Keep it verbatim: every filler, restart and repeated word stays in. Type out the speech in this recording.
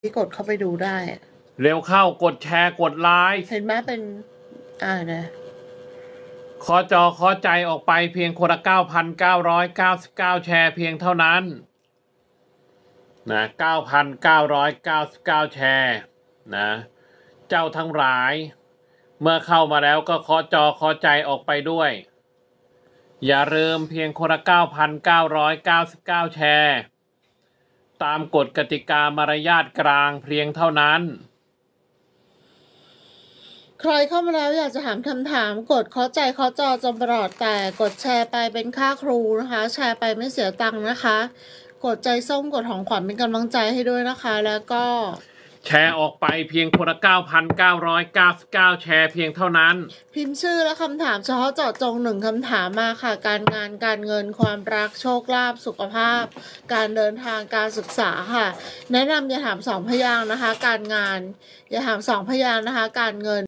ที่กดเข้าไปดูได้อะเร็วเข้ากดแชร์กดไลค์เห็นไหมเป็นอ่านะขอจอขอใจออกไปเพียงคนละเก้าพันเก้าร้อยเก้าสิบเก้าแชร์เพียงเท่านั้นนะเก้าพันเก้าร้อยเก้าสิบเก้าแชร์นะเจ้าทั้งหลายเมื่อเข้ามาแล้วก็ขอจอขอใจออกไปด้วยอย่าลืมเพียงคนละเก้าพันเก้าร้อยเก้าสิบเก้าแชร์ตามกฎกติกามารยาทกลางเพียงเท่านั้นใครเข้ามาแล้วอยากจะถามคำถามกดเคาะใจเคาะจอจนประหลอดแต่กดแชร์ไปเป็นค่าครูนะคะแชร์ไปไม่เสียตังค์นะคะกดใจส้มกดของขวัญเป็นกำลังใจให้ด้วยนะคะแล้วก็แชร์ออกไปเพียงคนละเก้าพันเก้าร้อยเก้าสิบเก้าแชร์เพียงเท่านั้นพิมพ์ชื่อและคำถามเฉพาะเจาะจงหนึ่งคำถามมาค่ะการงานการเงินความรักโชคลาภสุขภาพการเดินทางการศึกษาค่ะแนะนำอย่าถามสองพยางค์นะคะการงานอย่าถามสองพยางค์นะคะการเงิน